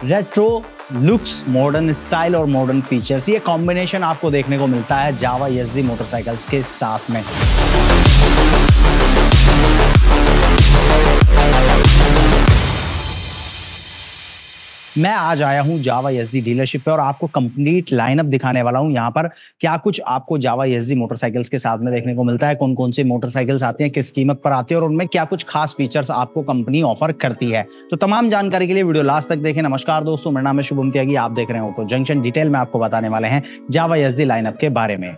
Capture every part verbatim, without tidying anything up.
Retro looks, modern style और modern features, ये combination आपको देखने को मिलता है जावा एसजी मोटरसाइकिल्स के साथ में। मैं आज आया हूं जावा एसजी डीलरशिप पे और आपको कंप्लीट लाइनअप दिखाने वाला हूं। यहां पर क्या कुछ आपको जावा एसजी मोटरसाइकिल्स के साथ में देखने को मिलता है, कौन कौन से मोटरसाइकिल्स आती हैं, किस कीमत पर आती है और उनमें क्या कुछ खास फीचर्स आपको कंपनी ऑफर करती है। तो तमाम जानकारी के लिए वीडियो लास्ट तक देखें। नमस्कार दोस्तों, मेरा नाम है शुभम त्यागी, आप देख रहे हो तो जंक्शन। डिटेल में आपको बताने वाले हैं जावा एसजी लाइनअप के बारे में।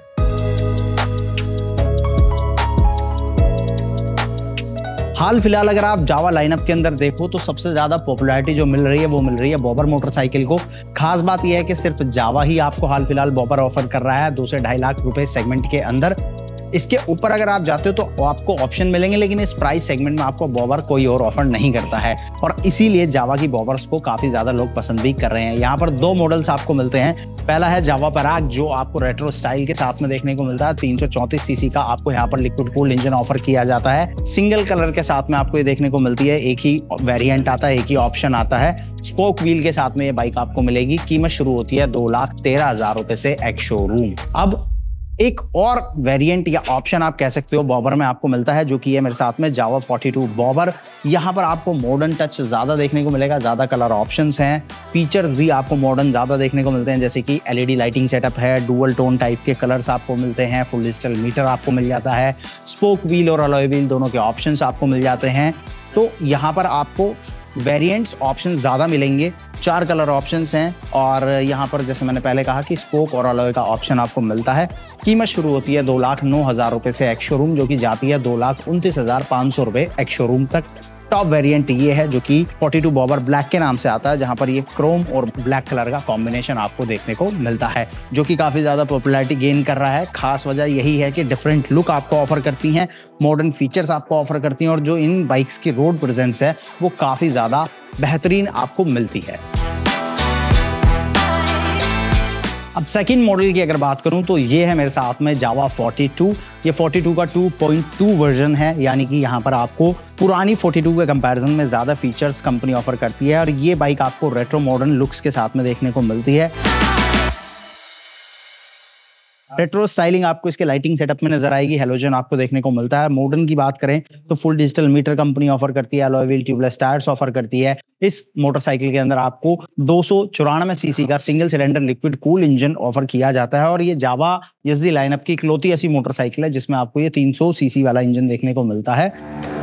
हाल फिलहाल अगर आप जावा लाइनअप के अंदर देखो तो सबसे ज्यादा पॉपुलैरिटी जो मिल रही है वो मिल रही है बॉबर मोटरसाइकिल को। खास बात यह है कि सिर्फ जावा ही आपको हाल फिलहाल बॉबर ऑफर कर रहा है दो से ढाई लाख रुपए सेगमेंट के अंदर। इसके ऊपर अगर आप जाते हो तो आपको ऑप्शन मिलेंगे, लेकिन इस प्राइस सेगमेंट में आपको बॉबर कोई और ऑफर नहीं करता है और इसीलिए जावा की बॉबर्स को काफी ज्यादा लोग पसंद भी कर रहे हैं। यहाँ पर दो मॉडल्स आपको मिलते हैं। पहला है जावा पराग, जो आपको रेट्रो स्टाइल के साथ में देखने को मिलता है। तीन सौ चौंतीस सीसी का आपको यहाँ पर लिक्विड कूल्ड इंजन ऑफर किया जाता है। सिंगल कलर के साथ में आपको ये देखने को मिलती है, एक ही वेरिएंट आता है, एक ही ऑप्शन आता है। स्पोक व्हील के साथ में ये बाइक आपको मिलेगी। कीमत शुरू होती है दो लाख तेरह हजार रुपए से एक्स शोरूम। अब एक और वेरिएंट या ऑप्शन आप कह सकते हो बॉबर में आपको मिलता है, जो कि है मेरे साथ में जावा बयालीस बॉबर। यहाँ पर आपको मॉडर्न टच ज़्यादा देखने को मिलेगा, ज़्यादा कलर ऑप्शंस हैं, फीचर्स भी आपको मॉडर्न ज़्यादा देखने को मिलते हैं, जैसे कि एलईडी लाइटिंग सेटअप है, डुअल टोन टाइप के कलर्स आपको मिलते हैं, फुल डिजिटल मीटर आपको मिल जाता है, स्पोक व्हील और अलॉय व्हील दोनों के ऑप्शंस आपको मिल जाते हैं। तो यहाँ पर आपको वेरिएंट्स ऑप्शन ज़्यादा मिलेंगे, चार कलर ऑप्शंस हैं और यहाँ पर जैसे मैंने पहले कहा कि स्पोक और अलॉय का ऑप्शन आपको मिलता है। कीमत शुरू होती है दो लाख नौ हज़ार रुपये से एक्स शोरूम, जो कि जाती है दो लाख उनतीस हज़ार पाँच सौ रुपये एक्स शोरूम तक। टॉप वेरिएंट ये है जो कि बयालीस बॉबर ब्लैक के नाम से आता है, जहां पर ये क्रोम और ब्लैक कलर का कॉम्बिनेशन आपको देखने को मिलता है, जो कि काफ़ी ज़्यादा पॉपुलैरिटी गेन कर रहा है। खास वजह यही है कि डिफरेंट लुक आपको ऑफर करती हैं, मॉडर्न फीचर्स आपको ऑफर करती हैं और जो इन बाइक्स की रोड प्रेजेंस है वो काफ़ी ज़्यादा बेहतरीन आपको मिलती है। अब सेकंड मॉडल की अगर बात करूं तो ये है मेरे साथ में जावा बयालीस। ये बयालीस का टू पॉइंट टू वर्जन है, यानी कि यहाँ पर आपको पुरानी बयालीस के कंपैरिजन में ज़्यादा फीचर्स कंपनी ऑफर करती है और ये बाइक आपको रेट्रो मॉडर्न लुक्स के साथ में देखने को मिलती है। रेट्रो स्टाइलिंग आपको इसके लाइटिंग सेटअप में नजर आएगी, हेलोजन आपको देखने को मिलता है। मॉडर्न की बात करें तो full digital meter company offer करती है, alloy wheel tubeless tyres offer करती है। इस मोटरसाइकिल के अंदर आपको दो सौ चौरानवे सीसी का single cylinder liquid cool engine offer किया जाता है और ये जावा एसजी लाइनअप की इकलौती ऐसी मोटरसाइकिल है जिसमें आपको ये तीन सौ सीसी वाला इंजन देखने को मिलता है।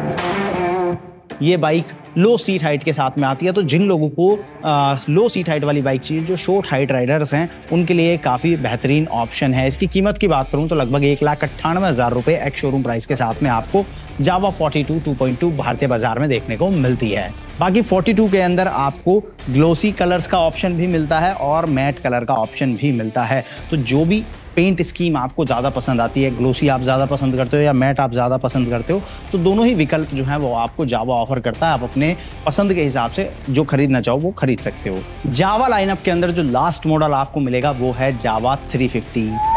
ये बाइक लो सीट हाइट के साथ में आती है, तो जिन लोगों को आ, लो सीट हाइट वाली बाइक चाहिए, जो शॉर्ट हाइट राइडर्स हैं, उनके लिए काफ़ी बेहतरीन ऑप्शन है। इसकी कीमत की बात करूं तो लगभग एक लाख अट्ठानवे हज़ार रुपये एक्स शोरूम प्राइस के साथ में आपको जावा बयालीस टू पॉइंट टू भारतीय बाजार में देखने को मिलती है। बाकी बयालीस के अंदर आपको ग्लोसी कलर्स का ऑप्शन भी मिलता है और मैट कलर का ऑप्शन भी मिलता है। तो जो भी पेंट स्कीम आपको ज़्यादा पसंद आती है, ग्लोसी आप ज़्यादा पसंद करते हो या मैट आप ज़्यादा पसंद करते हो, तो दोनों ही विकल्प जो है वो आपको जावा ऑफर करता है। आप अपने पसंद के हिसाब से जो खरीदना चाहो वो खरीद सकते हो। जावा लाइनअप के अंदर जो लास्ट मॉडल आपको मिलेगा वो है जावा तीन सौ पचास।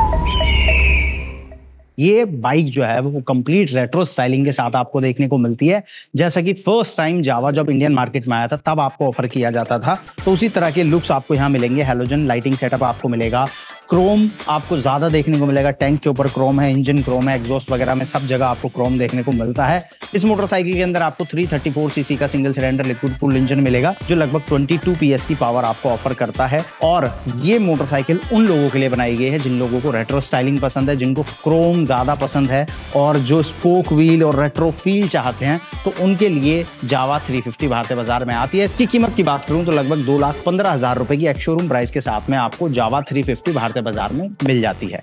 ये बाइक जो है वो कंप्लीट रेट्रो स्टाइलिंग के साथ आपको देखने को मिलती है। जैसा कि फर्स्ट टाइम जावा जब इंडियन मार्केट में आया था तब आपको ऑफर किया जाता था, तो उसी तरह के लुक्स आपको यहाँ मिलेंगे। हेलोजन लाइटिंग सेटअप आपको मिलेगा, क्रोम आपको ज्यादा देखने को मिलेगा, टैंक के ऊपर क्रोम है, इंजन क्रोम है, एग्जॉस्ट वगैरह में सब जगह आपको क्रोम देखने को मिलता है। इस मोटरसाइकिल के अंदर आपको तीन सौ चौंतीस सीसी का single cylinder liquid cooled engine मिलेगा, जो लगभग बाईस पीएस की पावर आपको ऑफर करता है। और ये मोटरसाइकिल उन लोगों के लिए बनाई गई है जिन लोगों को रेट्रो स्टाइलिंग पसंद है, जिनको क्रोम ज्यादा पसंद है और जो स्पोक व्हील और रेट्रो फील चाहते हैं, तो उनके लिए जावा तीन सौ पचास भारतीय बाजार में आती है। इसकी कीमत की बात करूं तो लगभग दो लाख पंद्रह हजार रुपए की एक्स शोरूम प्राइस के साथ में आपको जावा तीन सौ पचास भारतीय बाजार में मिल जाती है।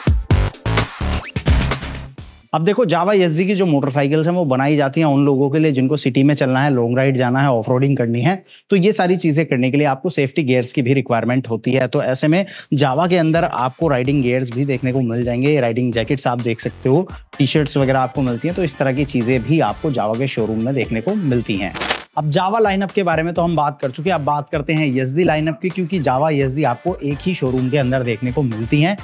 अब देखो, जावा एसजी की जो मोटरसाइकिल्स हैं वो बनाई जाती हैं उन लोगों के लिए जिनको सिटी में चलना है, लॉन्ग राइड जाना है, ऑफ रोडिंग करनी है। तो ये सारी चीजें करने के लिए आपको सेफ्टी गियर्स की भी रिक्वायरमेंट होती है। तो ऐसे में जावा के अंदर आपको राइडिंग गियर्स भी देखने को मिल जाएंगे, राइडिंग जैकेट्स आप देख सकते हो, टी शर्ट्स वगैरह आपको मिलती हैं। तो इस तरह की चीजें भी आपको जावा के शोरूम में देखने को मिलती हैं। अब जावा लाइनअप के बारे में तो हम बात कर चुके हैं, अब बात करते हैं एसजी लाइनअप की, क्योंकि जावा एसजी आपको एक ही शोरूम के अंदर देखने को मिलती हैं।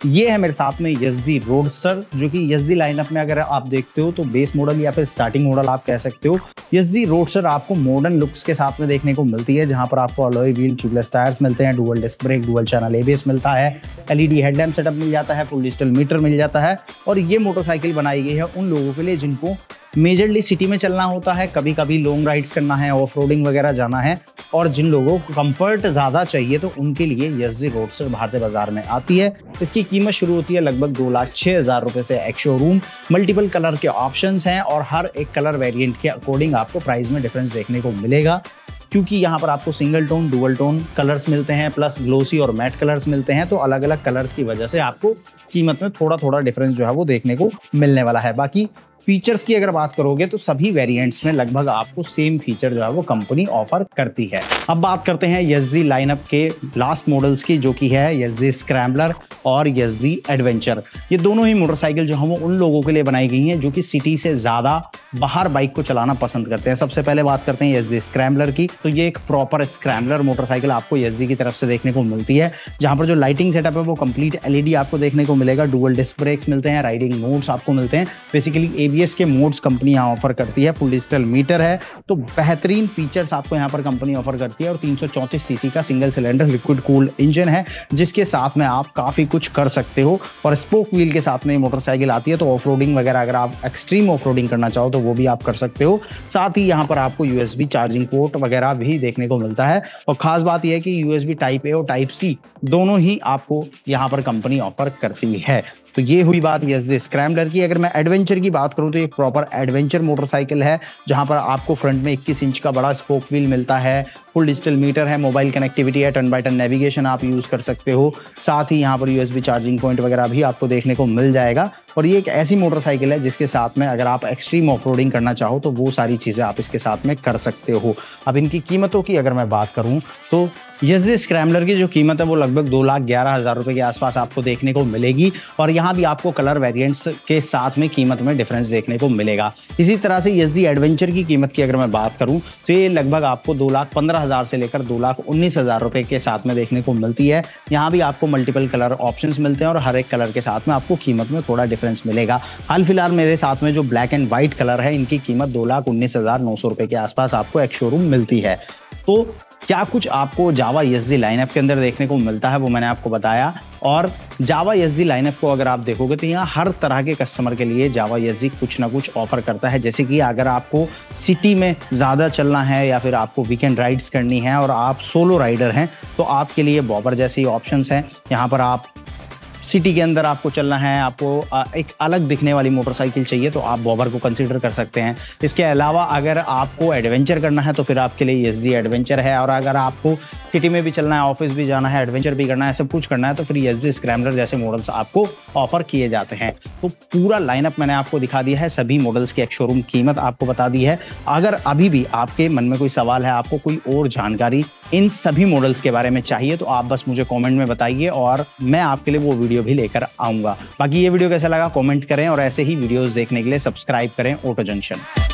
ये है मेरे साथ में यज़दी रोडस्टर, जो कि यज़दी लाइनअप में अगर आप देखते हो तो बेस मॉडल या फिर स्टार्टिंग मॉडल आप कह सकते हो। यज़दी रोडस्टर आपको मॉडर्न लुक्स के साथ में देखने को मिलती है, जहां पर आपको अलॉय व्हील, ट्यूबलेस टायर्स मिलते हैं, dual disc brake, dual channel ABS मिलता है, एलईडी हेडलैम्प सेटअप मिल जाता है, फुल डिजिटल मीटर मिल जाता है। और ये मोटरसाइकिल बनाई गई है उन लोगों के लिए जिनको मेजरली सिटी में चलना होता है, कभी कभी लॉन्ग राइड्स करना है, ऑफ रोडिंग वगैरह जाना है, और जिन लोगों को कंफर्ट ज़्यादा चाहिए तो उनके लिए यज़दी रोडस्टर भारतीय बाजार में आती है। इसकी कीमत शुरू होती है लगभग दो लाख छः हज़ार रुपये से एक्स शोरूम। मल्टीपल कलर के ऑप्शंस हैं और हर एक कलर वेरिएंट के अकॉर्डिंग आपको प्राइस में डिफरेंस देखने को मिलेगा, क्योंकि यहाँ पर आपको single tone, dual tone colours मिलते हैं, प्लस ग्लोसी और मैट कलर्स मिलते हैं। तो अलग अलग कलर्स की वजह से आपको कीमत में थोड़ा थोड़ा डिफरेंस जो है वो देखने को मिलने वाला है। बाकी फीचर्स की अगर बात करोगे तो सभी वेरिएंट्स में लगभग आपको सेम फीचर जो है वो कंपनी ऑफर करती है। अब बात करते हैं यज़दी लाइनअप के लास्ट मॉडल्स की, जो कि है यज़दी स्क्रैम्बलर और यज़दी एडवेंचर। ये दोनों ही मोटरसाइकिल जो है वो उन लोगों के लिए बनाई गई हैं जो कि सिटी से ज़्यादा बाहर बाइक को चलाना पसंद करते हैं। सबसे पहले बात करते हैं यज़दी स्क्रैम्बलर की। तो ये एक प्रॉपर स्क्रैम्बलर मोटरसाइकिल आपको यज़दी की तरफ से देखने को मिलती है, जहाँ पर जो लाइटिंग सेटअप है वो कंप्लीट एलईडी आपको देखने को मिलेगा, डुअल डिस्क ब्रेक्स मिलते हैं, राइडिंग मोड्स आपको मिलते हैं। बेसिकली एबीएस के मोड्स कंपनी यहाँ ऑफर करती है, फुल डिजिटल मीटर है, तो बेहतरीन फीचर्स आपको यहाँ पर कंपनी ऑफर करती है। और तीन सौ चौंतीस सीसी का single cylinder liquid cooled engine है, जिसके साथ में आप काफ़ी कुछ कर सकते हो। और स्पोक व्हील के साथ में मोटरसाइकिल आती है, तो ऑफ रोडिंग वगैरह अगर आप एक्सट्रीम ऑफ रोडिंग करना चाहो तो वो भी आप कर सकते हो। साथ ही यहाँ पर आपको यूएसबी चार्जिंग पोर्ट वगैरह भी देखने को मिलता है। और खास बात यह है कि यूएसबी टाइप ए और टाइप सी दोनों ही आपको यहाँ पर कंपनी ऑफर करती है। तो ये हुई बात यज़दी स्क्रैम्बलर की। अगर मैं एडवेंचर की बात करूँ तो एक प्रॉपर एडवेंचर मोटरसाइकिल है, जहां पर आपको फ्रंट में इक्कीस इंच का बड़ा स्पोक व्हील मिलता है, फुल डिजिटल मीटर है, मोबाइल कनेक्टिविटी है, टर्न बाय टर्न नेविगेशन आप यूज़ कर सकते हो। साथ ही यहाँ पर यूएसबी चार्जिंग पॉइंट वगैरह भी आपको देखने को मिल जाएगा। और ये एक ऐसी मोटरसाइकिल है जिसके साथ में अगर आप एक्सट्रीम ऑफ रोडिंग करना चाहो तो वो सारी चीज़ें आप इसके साथ में कर सकते हो। अब इनकी कीमतों की अगर मैं बात करूँ तो यज़दी स्क्रैम्बलर की जो कीमत है वो लगभग दो लाख ग्यारह हज़ार रुपये के आसपास आपको देखने को मिलेगी। और यहाँ भी आपको कलर वेरिएंट्स के साथ में कीमत में डिफरेंस देखने को मिलेगा। इसी तरह से यज़दी एडवेंचर की कीमत की अगर मैं बात करूँ तो ये लगभग आपको दो लाख पंद्रह हज़ार से लेकर दो लाख उन्नीस हज़ार रुपये के साथ में देखने को मिलती है। यहाँ भी आपको मल्टीपल कलर ऑप्शंस मिलते हैं और हर एक कलर के साथ में आपको कीमत में थोड़ा डिफरेंस मिलेगा। हाल फिलहाल मेरे साथ में जो ब्लैक एंड व्हाइट कलर है, इनकी कीमत दो लाख उन्नीस हज़ार नौ सौ रुपये के आसपास आपको एक शोरूम मिलती है। तो क्या कुछ आपको जावा यज़दी लाइनअप के अंदर देखने को मिलता है वो मैंने आपको बताया। और जावा यज़दी लाइनअप को अगर आप देखोगे तो यहाँ हर तरह के कस्टमर के लिए जावा यज़दी कुछ ना कुछ ऑफर करता है। जैसे कि अगर आपको सिटी में ज़्यादा चलना है या फिर आपको वीकेंड राइड्स करनी है और आप सोलो राइडर हैं तो आपके लिए बॉबर जैसी ऑप्शंस हैं। यहाँ पर आप सिटी के अंदर आपको चलना है, आपको एक अलग दिखने वाली मोटरसाइकिल चाहिए तो आप बॉबर को कंसीडर कर सकते हैं। इसके अलावा अगर आपको एडवेंचर करना है तो फिर आपके लिए यज़दी एडवेंचर है। और अगर आपको सिटी में भी चलना है, ऑफिस भी जाना है, एडवेंचर भी करना है, सब कुछ करना है तो फिर यज़दी स्क्रैम्बलर जैसे मॉडल्स आपको ऑफर किए जाते हैं। तो पूरा लाइनअप मैंने आपको दिखा दिया है, सभी मॉडल्स की एक शोरूम कीमत आपको बता दी है। अगर अभी भी आपके मन में कोई सवाल है, आपको कोई और जानकारी इन सभी मॉडल्स के बारे में चाहिए तो आप बस मुझे कमेंट में बताइए और मैं आपके लिए वो वीडियो भी लेकर आऊँगा। बाकी ये वीडियो कैसा लगा कमेंट करें और ऐसे ही वीडियोस देखने के लिए सब्सक्राइब करें ऑटो जंक्शन।